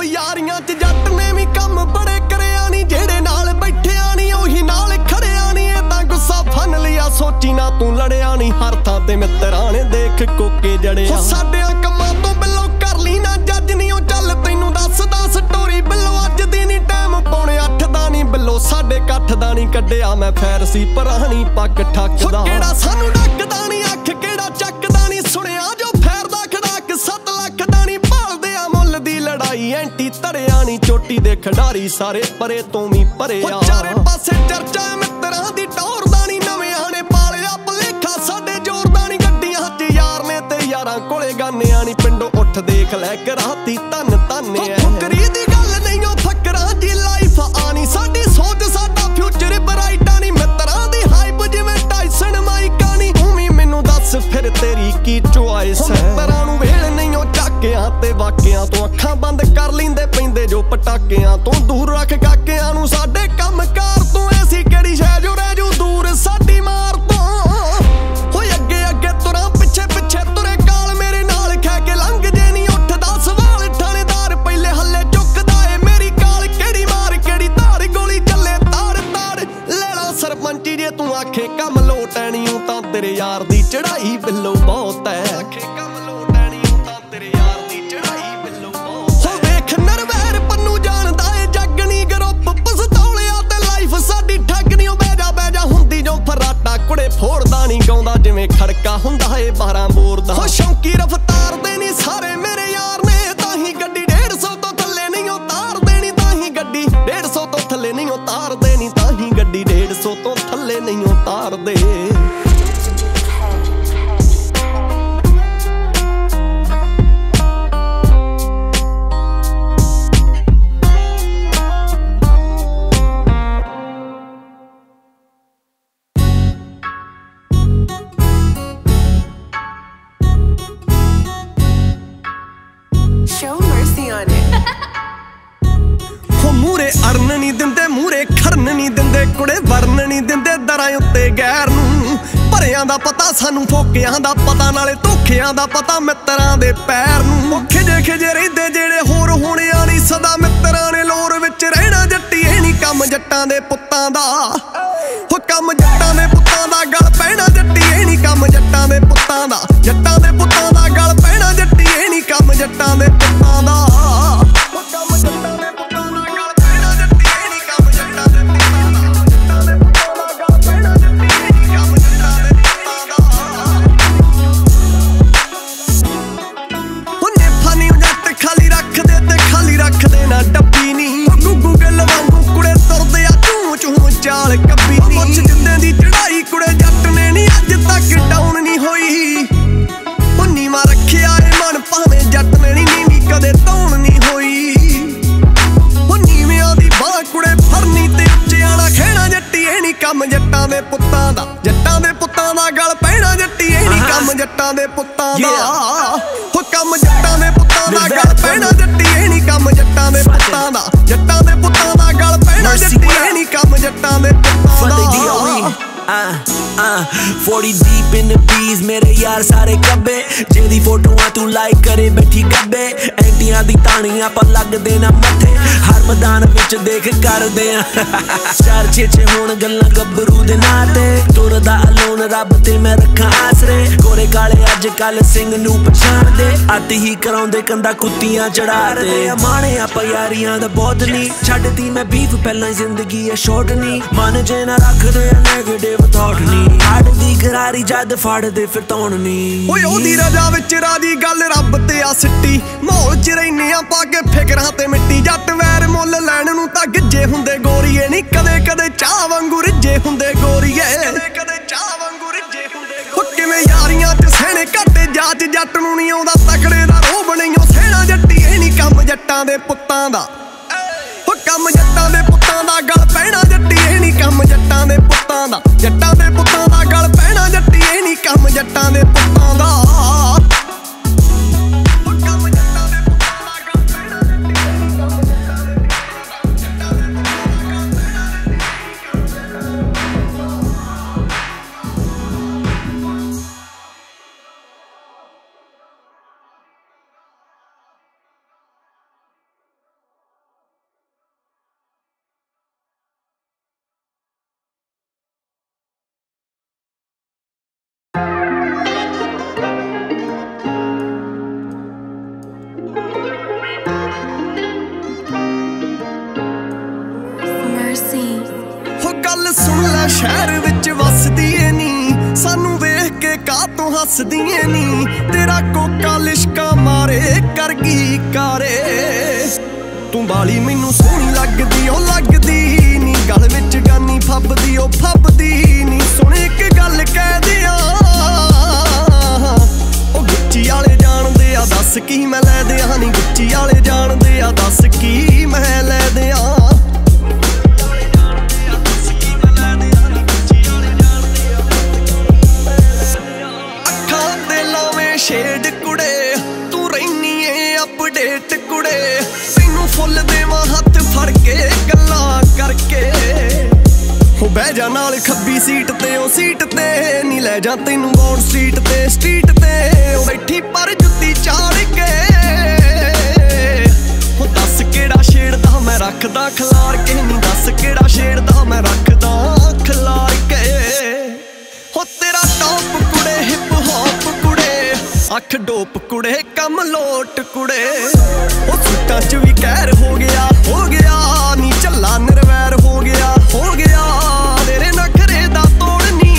यारियां च जट ने भी कम बड़े करिया नी, जेड़े नाल बैठिया नी ओही नाल खड़िया नी। ये तां गुस्सा फन लिया सोची ना तू लड़िया नी, हर थां ते मित्तरां ने देख कोके जड़िया। साडियां कम्मां तो बिल्लो कर ली ना जज नी, ओ चल तैनूं दसदा स्टोरी बिल्लो अज दी नी, टाइम पौने 8 दा नी बिल्लो 8:30 दा नी, कड्डिया मैं फैरसी परानी पग ठकदा। केड़ा सानू डकदा नी अख केड़ा चकदा नी, सुनिया जो फैरदा खड़ाक 7 लाख दा नी, भालदे आ मुੱਲ दी लड़ाई एंटी धरिया नी, चोटी दे खिडारी सारे परे तो भी परे आ। चारे पासे चर्चा मित्तरां दी टौर दा नी, नवेआं ने पालिया भलेखा साडे जोर दा नी, गड्डियां च यार ने ते यारां कोले गानिया नी, पिंडों उठ देख लै कराती धन धाने ऐ। फुकरी दी गल नहीं ओ फकरां दी लाइफ आनी, साडी सोच साडा फ्यूचर ब्राइट आनी, मित्तरां दी हाइप जिवें टाइसन माइका नी, उमी मैनू दस फिर तेरी की चॉइस है। मित्तरां नूं वेल नहीं ओ झाकियां ते वाकियां तो, अखां बंद कर लैंदे पैंदे जो पटाकियां तो, दूर रख काकियां नूं साडे कम कार तो, ऐसी किहड़ी शै जो रह जू दूर साडी मार तो। होए अगे अगे तुरां पिछे पिछे तुरे काल, मेरे नाल खै के लंघ जे नी उठदा सवाल, थानेदार पहले हल्ले चुकदा ए मेरी काल, केड़ी मार केड़ी धार गोली चले तार तार। लैला सरपंची जे तू आखे कम लोट ऐनी तां तेरे यार दी चढ़ाई बिल्लो बहुत है। फोड़दा नी गाउंदा जिवें खड़का हुंदा है 12 बोर दा, हो शौकी रफ्तार दे नी सारे मेरे यार ने, ताही गड्डी 150 तो थल्ले नहीं उतार देनी, ताही गड्डी 150 तो थल्ले नहीं उतार देनी, ताही गड्डी 150 तो थल्ले नहीं उतार दे। मूरे अरन नहीं दिंदे मूरे खरन नहीं दिंदे, कुड़े वरन नहीं दिंदे दरां उत्ते गैर नूं, भरियां दा पता सानू फोकियां दा पता, नाले धोखियां दा पता मित्तरां दे पैर नूं। खिजे खिजे रहिंदे जेड़े होर होणे आनी, सदा मित्तरां ने लोर विच रहना जट्टी, ए नी कम जट्टां दे पुत्तां दा, हो कम जट्टां दे पुत्तां दा गल पैना जट्टी, ए नी कम जट्टां दे पुत्तां दा, जट्टां दे पुत्तां दा गल पैना जट्टी, ए नी कम जट्टां दे पुत्तां दा। चाल कब्बी मुछ जिंदे दी चढ़ाई कुड़े जट ने नी अज तक डाउन नहीं होई, नीवा रखिया ए मन भावें जट ने नी नीवी कदे धौन नहीं होई, नीवियां दी बाह कुड़े फरनी ते उच्चियां दा खेना जट्टी, ए नी कम जट्टां दे पुत्तां दा, जट्टां दे पुत्तां दा गल पैना जट्टी, ए नी कम जट्टां दे पुत्तां दा, हो कम जट्टां दे पुत्तां दा गल पैना जट्टी, ए नी कम जट्टां दे पुत्तां दा, जट्टां दे पुत्तां दा गल पैना जट्टी, ए नी कम जट्टां दे पुत्तां दा। 40 deep in the bees मेरे यार सारे कब्बे, जेदी फोटोआं तू लाइक करे बैठी गब्बे, एंटियां दी तानियां पर लग देना मत्थे, हर मैदान विच देख कर दे 4-6 होण गल्लां गब्बरू दे नाते, तुरदा अलोन रब ते मैं रखां आसरे, गोरे काले अज कल सिंह नू पछाण दे, अति ही कराउंदे कंदा कुत्तियां चढ़ा दे, माणे आपां यारियां दा बहुत नी, छड्डदी मैं बीफ पहलां जिंदगी है शॉर्ट नी, मन जे ना रखदे नेगेटिव थॉट नी, हाड़दी गरारी जद फाड़दे फिर तौण नी। ओए ओदी रजा विच राजी गल रब ते आ सिट्टी, माहौल च रैने आ पाके फिकरां ते मिट्टी, जट वैर मुੱਲ लैण नूं तां गिज्जे हुंदे गोरीए नी, कदे कदे चाह वांगू रिज्जे हुंदे गोरीए, कदे कदे चाह वांगू रिज्जे हुंदे गोरीए। किवें यारियां ते सहणे घाटे जाच जट नूं नी आउंदा, तकड़े दा रोह बणियो सहणा जट्टी, ए नी कम जट्टां दे पुत्तां दा, हो कम जट्टां दे पुत्तां दा गल पैना जट्टी, ए नी कम जट्टां दे पुत्तां दा, जट्टां दे पुत्तां दा गल पैना जट्टी, ए नी कम जट्टां दे पुत्तां दा। गल सुन लै शहर विच वसदी ए नी सानू वेख के कातों हसदी ए नी तेरा कोका लिशका मारे करगी कारे तू बाली मैनू सोहनी लगदी ओ लगदी नी गल विच गानी फबदी ओ फबदी नी सुन इक गल कह दियां ओ गुच्ची वाले जानदे आ दस की मैं लै दियां नी गुच्ची वाले जानदे आ दस की मैं लै दियां शेड कुड़े तू रहनी है अपडेट कुड़े तैनू फुल देवां हथ फड़ के गल्लां करके हो बह जा नाल खब्बी सीट ते ओ सीट ते नी लै जा तैनू बॉन्ड स्ट्रीट ते ओ बैठी पर जुत्ती चाड़ के हो दस केड़ा छेड़दा मैं रखदा खलार के नी दस केड़ा छेड़दा मैं रखदा खलार के हो तेरा टॉप कुड़े हिप हॉप कुड़े अख डोप कुड़े कम लोट कुड़े ओ सूटां च भी कहर हो गया नी झल्ला निर्वैर हो गया तेरे नखरे दा तोड़नी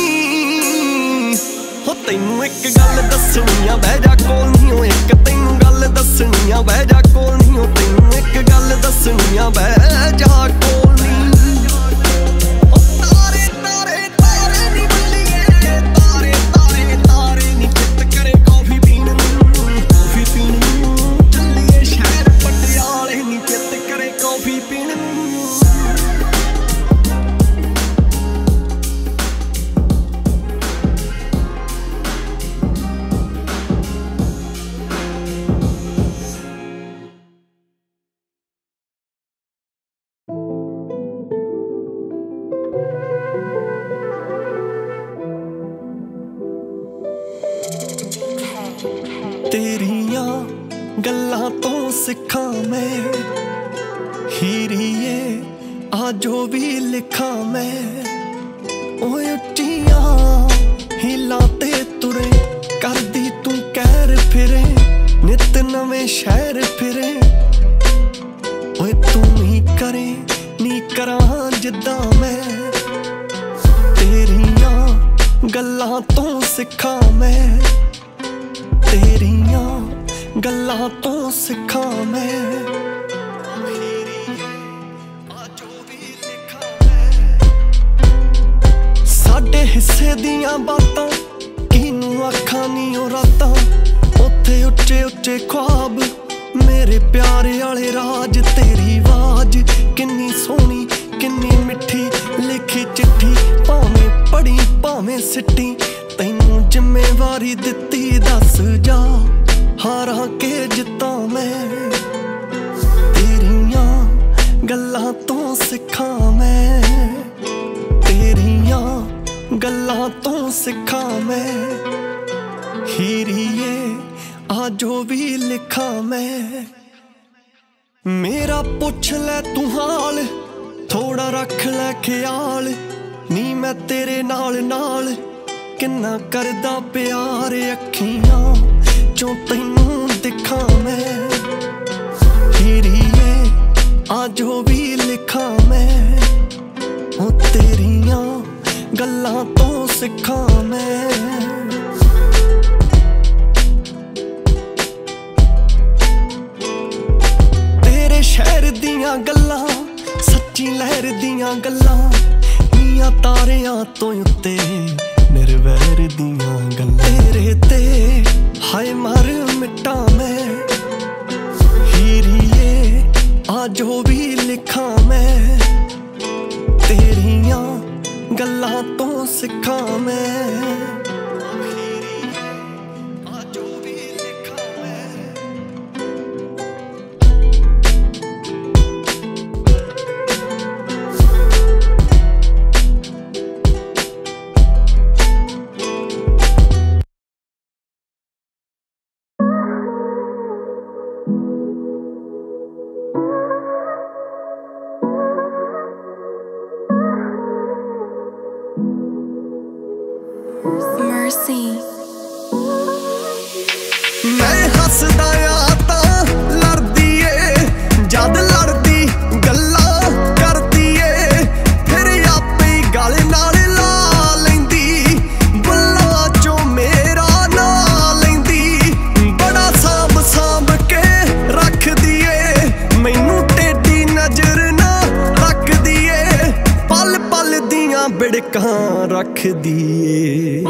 हो तैनू एक गल दसनी आ बह जा कोल नी ओ एक तैनू गल दसनी आ बह जा कोल नी ओ तैनू एक गल दसनी आ बह जा कोल नी तेरियां गल्लां तो सिखा मैं हीरिए आ जो भी लिखा मैं ओए उच्चियां हिला ते तुरे करदी तू कहर फिरे नित नवें शहर फिरे ओए तू ही करे नी करां जिद्दां मैं तेरियां गल्लां तो सिखा मैं तेरियां गल्लां तो सिखा मैं साडे हिस्से दियां बातां किनू आखां नी ओ रातां उत्थे उच्चे उच्चे ख्वाब मेरे प्यारे आले राज तेरी आवाज किन्नी सोहनी किन्नी मिठी लिखी चिट्ठी भावें पढ़ी भावें सिट्टी तैनू जिम्मेवारी दित्ती दस जा हारां के जित्ता मैं तेरियां गल्लां तो सिखा मैं तेरियां गल्लां तो सिखा मैं हीरिए आ जो भी लिखा मैं मेरा पुछ ले तू हाल थोड़ा रख ले ख्याल नी मैं तेरे नाल नाल किन्ना करदा प्यार अखियां चों तैनू दिखा मैं हीरिए आ जो भी लिखा मैं ओ तेरियां गल्लां तो सिखा मैं तेरे शहर दियां गल्लां सच्ची लहर दियां गल्लां नियां तारियां तो उत्ते निर्वैर दियां गल्लां तेरे ते हाय मर मिटा मैं हीरिए आ जो भी लिखा मैं तेरियां गल्लां तो सिखा मैं मैं हसदा आ तां लड़दी ए जद लड़दी गल्लां करदी ए फिर आप दियां बिड़कां रखदी ए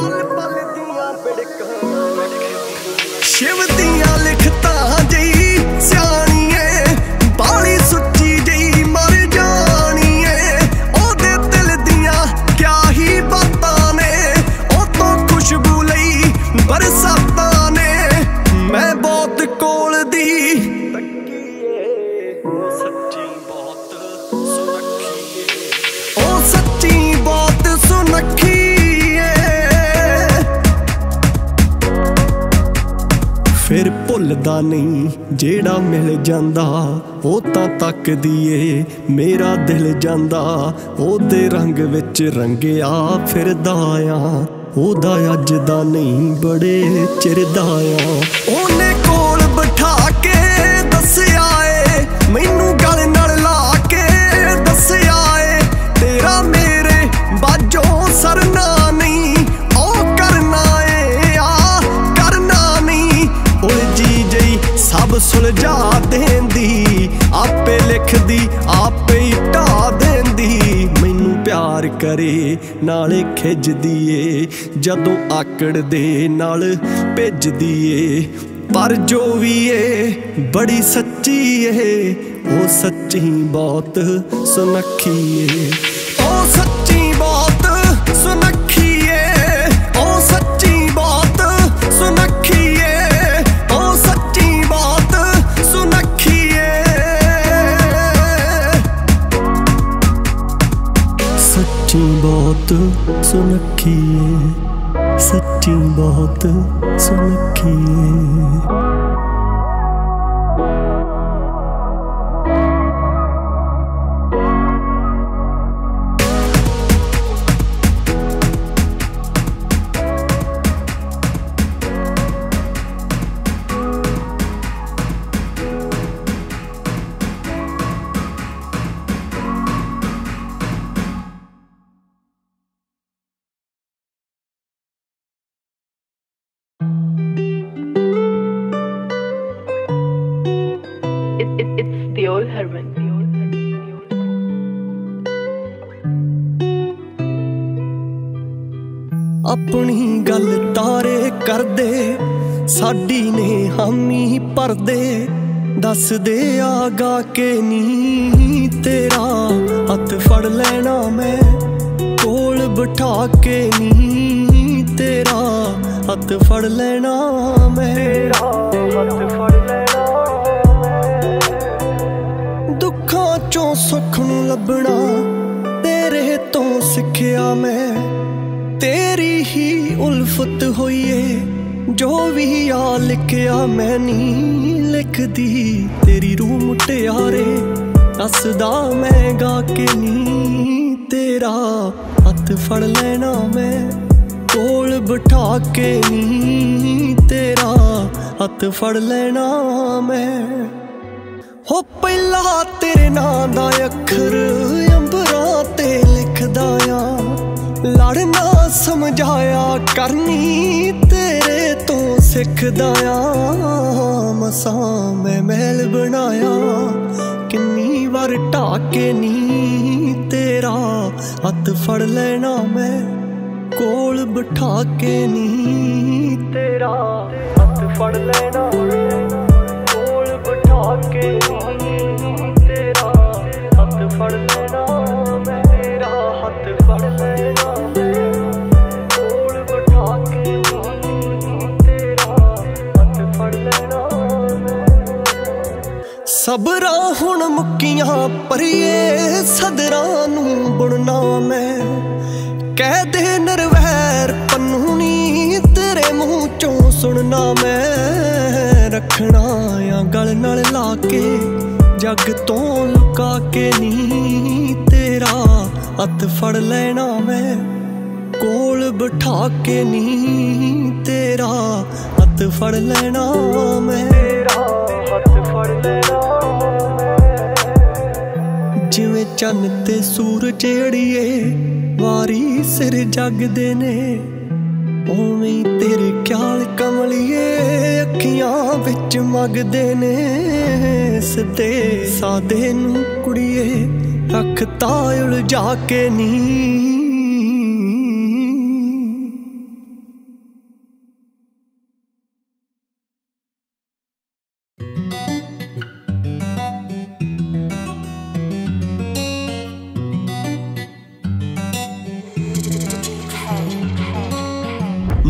शिव दियां लिखतां जई सियाणीए बाली सुच्ची जई मर जाणीए ओदे दिल दियां क्या ही बातां ने ओ तो खुशबू लई बरसातां ने मैं बहुत कोल दी सच्ची बहुत सुनखी फिर भुलदा नहीं जेड़ा मिल जांदा ओ तां तकदी ए मेरा दिल जांदा ओदे रंग विच रंगिया फिरदा आ ओदा अज दा नहीं बड़े चिर दा आ ओने कोल बिठा के दस्सिया ए मैनू गल नाल ला के दस्सिया ए तेरा मेरे बाजो सरना नहीं ओ करना ए आ करना नहीं उलझी जई सब सुलझा देंदी आपे लिखदी आपे ही ढा देंदी मैनू प्यार करे नाले खिजदी ए जदों आकड़ दे नाल भेजदी ए पर जो भी ए बड़ी सच्ची ए ओ सच्ची बहुत सुनखी ए ओ सच्ची बहुत सुनखी ए ओ सच्ची बहुत सुनखी ए ओ सच्ची बहुत सुनखी ए सच्ची बहुत सुनखी ए सच्ची बहुत सुनखी है अपनी गल तारे कर दे साडी ने हामी भरदे दस दे आगा के नी तेरा हथ फड़ लेना मैं कोल बिठा के नी तेरा हथ फड़ लेना मैं हथ फड़ लेना दुखों चों सुख नूं लभना तेरे तो सिखिया मैं तेरी ही उल्फत होइए जो भी आ लिखिया मैं नी लिखदी तेरी रूह मुटियारे दसदा मैं गा के नी तेरा हथ फड़ लेना मैं कोल बिठा के नी तेरा हथ फड़ लेना मैं हो पहला तेरे नां दा अखर अंबरां ते लिखदा आ लड़ना समझाया करनी तेरे तो सिखदा आ मसां मैं महल बनाया किन्नी बार ढाके नी तेरा हथ फड़ लेना मैं कोल बिठा के नी तेरा हथ फड़ लेना कोल बिठा के नी तेरा हथ फड़ लेना मैं तेरा हथ फड़ लेना सबरां हुण मुक्कियां परिए सदरां नूं बुनना मैं कह दे नरवैर पन्नूनी तेरे मुँह चों सुनना मैं रखना या गल नाल ला के जग तो लुका के नी तेरा हथ फड़ लेना मैं कोल बिठा के नी तेरा हथ फड़ लेना मैं हथ फड़ लेना जिवें चन्न ते सूरज अड़िए वारी सिर जगदे ने उवें तेरे ख्याल कमलिए अखियां विच मगदे ने सिद्धे सादे नूं कुड़िए रखता उलझा के नी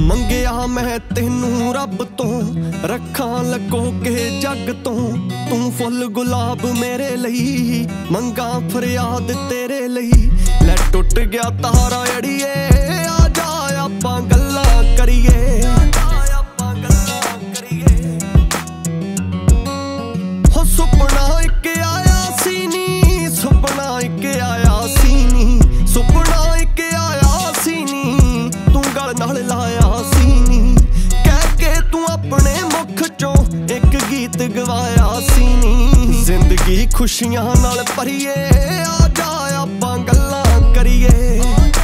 ਮੰਗਿਆ ਮੈਂ ਤੈਨੂੰ ਰੱਬ ਤੋਂ, ਰੱਖਾਂ ਲਕੋ ਕੇ ਜੱਗ ਤੋਂ। ਤੂੰ ਫੁੱਲ ਗੁਲਾਬ ਮੇਰੇ ਲਈ, ਮੰਗਾਂ ਫਰਿਆਦ ਤੇਰੇ ਲਈ। ਲੈ ਟੁੱਟ ਗਿਆ ਤਾਰਾ ਅੜੀਏ, ਆ ਜਾ ਆਪਾਂ ਗੱਲਾਂ ਕਰੀਏ। ਹੋ ਸੁਪਨਾ ਇੱਕ ਆਇਆ ਸੀ ਨੀ, ਸੁਪਨਾ ਇੱਕ ਆਇਆ ਸੀ ਨੀ, ਸੁਪਨਾ ਇੱਕ ਆਇਆ ਸੀ ਨੀ, ਤੂੰ ਗਲ ਨਾਲ ਲਾਇਆ ਸੀ ਨੀ। ਕਹਿ ਕੇ ਤੂੰ ਆਪਣੇ ਮੁਖ ਚੋਂ ਇੱਕ ਗੀਤ ਗਵਾਇਆ ਸੀ ਨੀ। ਜ਼ਿੰਦਗੀ ਖੁਸ਼ੀਆਂ ਨਾਲ ਭਰੀਏ, ਆ ਜਾ ਆਪਾਂ ਗੱਲਾਂ ਕਰੀਏ।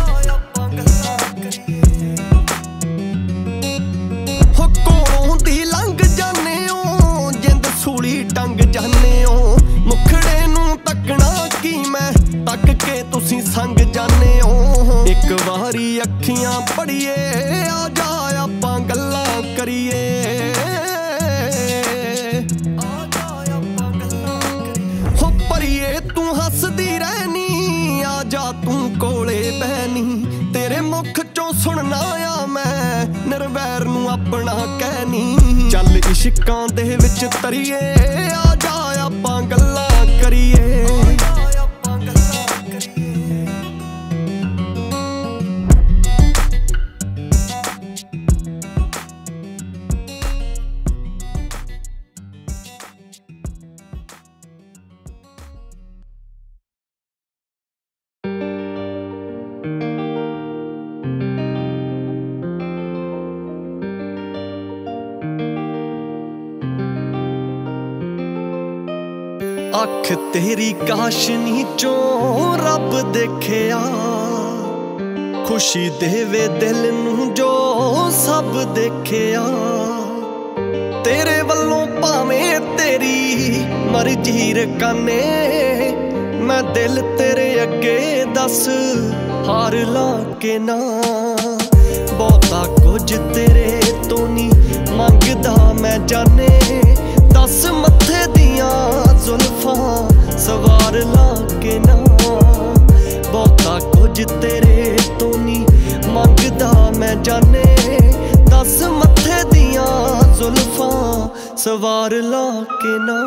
ਹੋ ਕੋਲੋਂ ਦੀ ਲੰਘ ਜਾਨੇ ਓ, ਜਿੰਦ ਸੂਲੀ ਟੰਗ ਜਾਨੇ ਓ। ਮੁਖੜੇ ਨੂੰ ਤੱਕਣਾ ਕੀ ਮੈਂ, ਤੱਕ ਕੇ ਤੁਸੀਂ ਸੰਗ ਜਾਨੇ ਓ। ਇੱਕ ਵਾਰੀ ਅੱਖੀਆਂ ਪੜੀਏ, ਆ ਜਾ ਆਪਾਂ ਗੱਲਾਂ ਕਰੀਏ। ਹੋ ਪਰੀਏ ਤੂੰ ਹੱਸਦੀ ਰਹਿਨੀ, ਆ ਜਾ ਤੂੰ ਕੋਲੇ ਬਹਿਨੀ। ਤੇਰੇ ਮੁਖ ਚੋਂ ਸੁਣਨਾ ਆ ਮੈਂ, ਨਿਰਵੈਰ ਨੂੰ ਆਪਣਾ ਕਹਿਨੀ। ਚੱਲ ਇਸ਼ਕਾਂ ਦੇ ਵਿੱਚ ਤਰੀਏ, ਆ ਜਾ ਆਪਾਂ ਗੱਲਾਂ ਕਰੀਏ। ਅੱਖ ਤੇਰੀ ਕਾਸ਼ਨੀ ਚੋਂ ਰੱਬ ਦੇਖਿਆ, ਖੁਸ਼ੀ ਦੇਵੇ ਦਿਲ ਨੂੰ ਜੋ ਸਭ ਦੇਖਿਆ। ਤੇਰੇ ਵੱਲੋਂ ਭਾਵੇਂ ਤੇਰੀ ਮਰਜ਼ੀ ਰਕਾਨੇ, ਮੈਂ ਦਿਲ ਤੇਰੇ ਅੱਗੇ ਦੱਸ ਹਾਰ ਲਾ ਕੇ ਨਾ। ਬਹੁਤਾ ਕੁਝ ਤੇਰੇ ਤੋਂ ਨੀ ਮੰਗਦਾ ਮੈਂ ਜਾਣੇ, ਦੱਸ ਮੱਥੇ ਦੀਆਂ ਜ਼ੁਲਫਾਂ ਸਵਾਰ ਲਾ ਕੇ ਨਾ। ਬਹੁਤਾ ਕੁਝ ਤੇਰੇ ਤੋਂ ਨੀ ਮੰਗਦਾ ਮੈਂ ਜਾਣੇ, ਦੱਸ ਮੱਥੇ ਦੀਆਂ ਜ਼ੁਲਫਾਂ ਸਵਾਰ ਲਾ ਕੇ ਨਾ।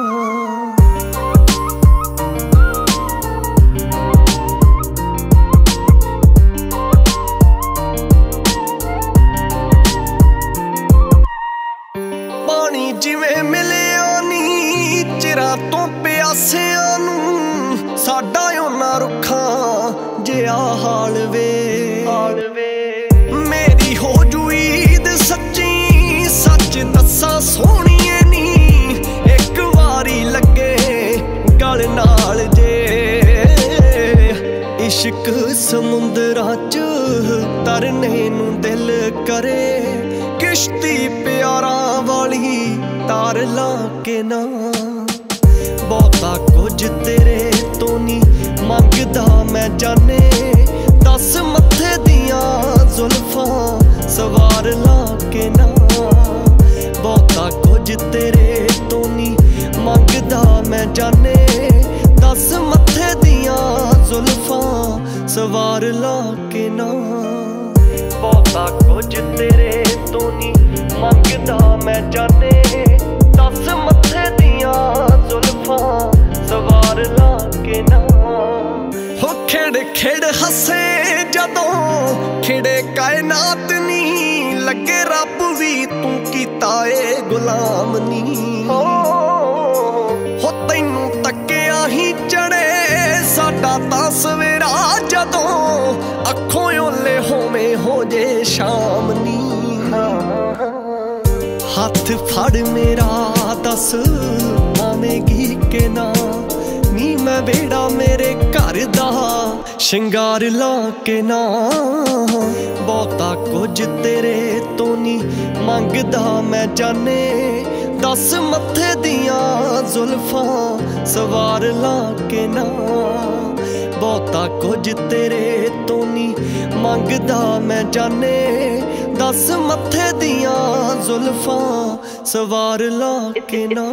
ਪਾਣੀ ਜਿਵੇਂ ਮਿਲਿਆ ਨੀ ਚਿਰਾਂ ਤੋਂ ਪਿਆਸਿਆਂ ਨੂੰ, ਸਾਡਾ ਉਹਨਾਂ ਰੁੱਖਾਂ ਜਿਹਾ ਹਾਲ ਵੇ। ਮੇਰੀ ਹੋ ਜੂ ਈਦ ਸੱਚੀ, ਸੱਚ ਦੱਸਾਂ ਸੋਹਣੀਏ ਨੀ, ਇੱਕ ਵਾਰੀ ਲੱਗੇ ਗਲ ਨਾਲ ਜੇ। ਇਸ਼ਕ ਸਮੁੰਦਰਾਂ 'ਚ ਤਰਨੇ ਨੂੰ ਦਿਲ ਕਰੇ, ਕਿਸ਼ਤੀ ਪਿਆਰਾਂ ਵਾਲੀ ਤਾਰ ਲਾ ਕੇ ਨਾ। ਬਹੁਤਾ ਕੁਝ ਤੇਰੇ ਤੋਂ ਨੀ ਮੰਗਦਾ ਮੈਂ ਜਾਣੇ, ਦੱਸ ਮੱਥੇ ਦੀਆਂ ਜ਼ੁਲਫਾਂ ਸਵਾਰ ਲਾ ਕੇ ਨਾ। ਬਹੁਤਾ ਕੁਝ ਤੇਰੇ ਤੋਂ ਨੀ ਮੰਗਦਾ ਮੈਂ ਜਾਣੇ, ਦੱਸ ਮੱਥੇ ਦੀਆਂ ਜ਼ੁਲਫਾਂ ਸਵਾਰ ਲਾ ਕੇ ਨਾ। ਬਹੁਤਾ ਕੁਝ ਤੇਰੇ ਤੋਂ ਨੀ ਮੰਗਦਾ ਮੈਂ ਜਾਣੇ, ਦੱਸ ਮੱਥੇ ਦੀਆਂ ਜ਼ੁਲਫਾਂ ਸਵਾਰ ਲਾ ਕੇ ਨਾ। ਹੋ ਖੇੜ ਖੇੜ ਹੱਸੇ ਜਦੋਂ ਖਿੜੇ ਕਾਇਨਾਤ ਨੀ, ਲੱਗੇ ਰੱਬ ਵੀ ਤੂੰ ਕੀਤਾ ਏ ਗੁਲਾਮ ਨੀ। ਹੋ ਤੈਨੂੰ ਤੱਕਿਆ ਹੀ ਚੜੇ ਸਾਡਾ ਤਾਂ ਸਵੇਰਾ, ਜਦੋਂ ਅੱਖੋਂ ਓਲੇ ਹੋਵੇਂ ਹੋ ਜੇ ਸ਼ਾਮ ਨੀ। ਹੱਥ ਫੜ ਮੇਰਾ ਦੱਸ ਆਵੇਂਗੀ ਕਿ ਨਾ ਨੀ, ਮੈਂ ਵੇੜਾ ਮੇਰੇ ਘਰ ਦਾ ਸ਼ਿੰਗਾਰ ਲਾ ਕੇ ਨਾ। ਬਹੁਤਾ ਕੁਝ ਤੇਰੇ ਤੋਂ ਨੀ ਮੰਗਦਾ ਮੈਂ ਜਾਣੇ, ਦੱਸ ਮੱਥੇ ਦੀਆਂ ਜ਼ੁਲਫਾਂ ਸਵਾਰ ਲਾ ਕੇ ਨਾ। ਬਹੁਤਾ ਕੁਝ ਤੇਰੇ ਤੋਂ ਨੀ ਮੰਗਦਾ ਮੈਂ ਜਾਣੇ, ਦੱਸ ਮੱਥੇ ਦੀਆਂ ਜ਼ੁਲਫਾਂ ਸਵਾਰ ਲਾ ਕੇ ਨਾ।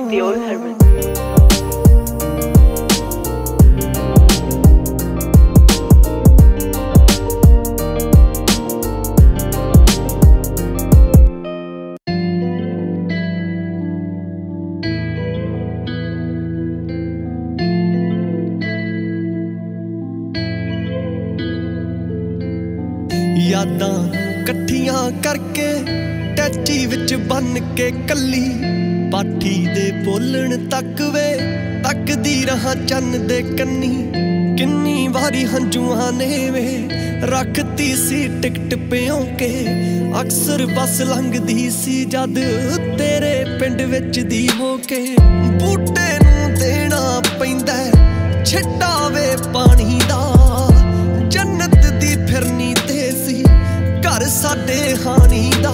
यादां कट्ठियां करके टैची विच बन के कली पाठी दे बोलण तक वे तकदी रहा चन्न दे कन्नी किन्नी वारी हंजुआं ने वे रखती सी टिकट पियों के अक्सर बस लंघदी सी जद तेरे पिंड विच दी हो के बूटे नूं देना पैंदा छिट्टा वे पानी दा जन्नत दी फिरनी ते सी घर साडे हानी दा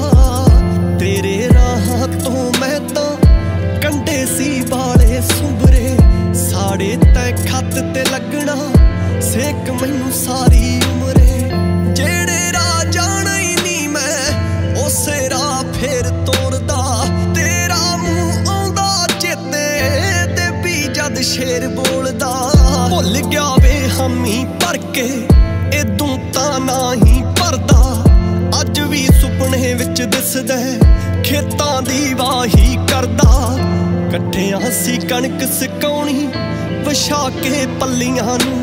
तेरे राहां तो मैं तां कंडे सी बाले सुंबरे साड़े तै खत ते लगना सेक मैनू सारी उमरे जेड़े राह जाना ही नहीं मैं उसे राह फेर तोड़दा तेरा मुंह आउंदा चेते ते भी जद शेर बोलदा भुल गया वे हामी भर के इदों तां ना ही भरदा अज भी सुपने विच दिसदा खेतां दी वाही करदा कट्ठियां सी कणक सिकाउणी वछा के पल्लियां नूं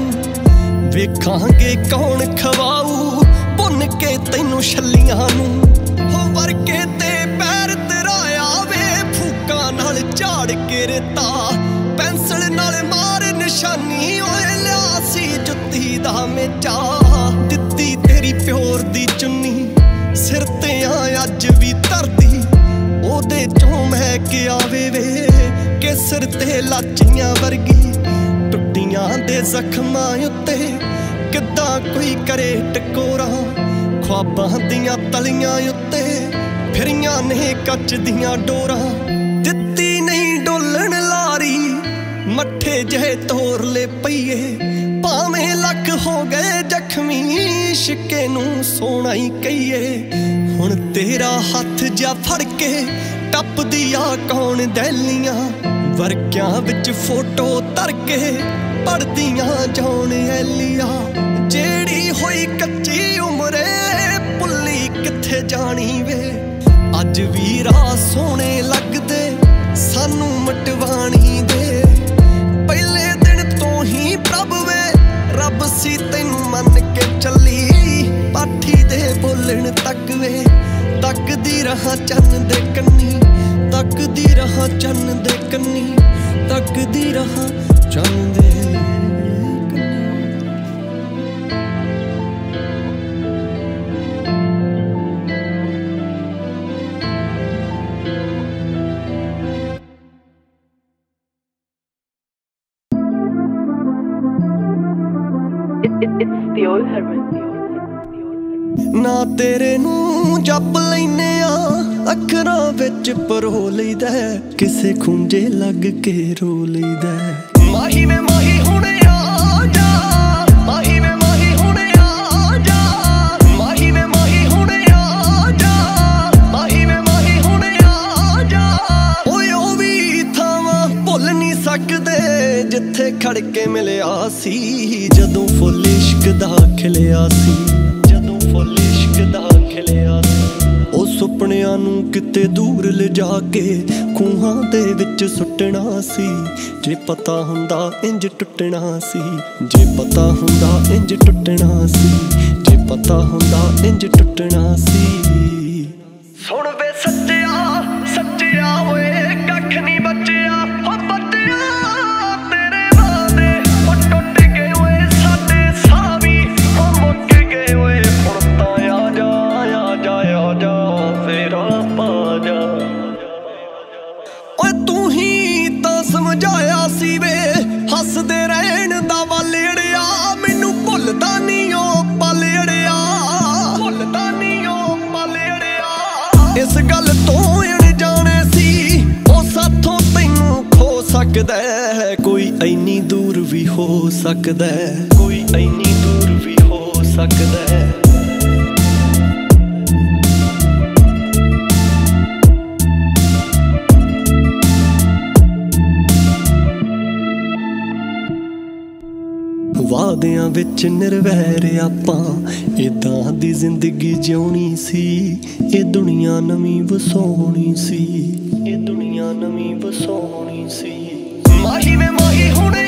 वेखांगे कौन खवाऊ भुन के तैनू छल्लियां नूं हो वरके ते पैर तराया वे फूकां नाल झाड़ के रेता पेंसिल नाल मार निशानी ओए लिया सी जुत्ती दा मेचा दित्ती तेरी प्योर दी चुन्नी सिर ते अज भी धरदी ओदे चों महक आवे वे के सिर ते लाचियां वर्गी टुट्टियां दे जख्मां उत्ते किद्दां कोई करे टकोरा ख्वाबां दियां तलियां उत्ते फिरियां ने कच दियां डोरां दित्ती नहीं डोलण लारी मट्ठे जहे तोर ले पईए भावें लख हो गए जख्मी शिके नूं सोना ही कहीए हुण तेरा हथ जा फड़ के टपदी आ कौन दैलियां वर्कियां विच फोटो धर के पढ़दियां जान ऐलिया जेड़ी होई कच्ची उमरे पुल्ली किथे जानी वे अज भी राह सोहणे लगदे सानू मटवाणी दे पहले दिन तो ही प्रभ वे रब सी तैनू मन के चली पाठी दे बोलण तक वे तकदी रहा चन्न दे कन्नी तकदी रहा चन्न दे कन्नी तकदी रहा चन्न दे ना तेरे नूं जप लैने अखरां विच परो लईदा किसे खुंजे लग के रो लईदा माही वे माही हुणे आ जा माही वे माही हुणे आ जा माही वे माही हुणे आ जा माही वे माही हुणे आ जा ओए ओ वी थावां भुल नहीं सकदे जिथे खड़ के मिलिया सी जदों फुल इश्क दा खिलिया सी जदों फुल इश्क दा खिलिया सी ओ सुपनियां नूं किते दूर ले जाके खूहां दे विच सुट्टना सी जे पता हुंदा इंज टुटना सी जे पता हुंदा इंज टुटना सी जे पता हुंदा इंज टुटना सी सुन वे सच्चिया सच्चिया ओए कख नहीं बचिया हो बचिया तेरे वादे ओ टुट गए ओए साडे सावी ओ मुक गए ओए हुण तां आ जा आ जा आ जा फिर पा जा ओए तू ही तां समझाया सी वे हसदे रहण दा वालेड़िया मैनू भुलदा नहीं ओ पालेड़िया भुलदा नहीं ओ पालेड़िया इस गल तो अणजाणे सी ओ साथों तैनू खो सकदा कोई ऐनी दूर भी हो सकदा कोई ऐनी दूर भी हो सकदा वादियां विच निर्वैर आपां इदां दी जिंदगी जिउणी सी ए दुनिया नवीं वसाउणी सी ए दुनिया नवीं वसाउणी सी माही वे माही हुणे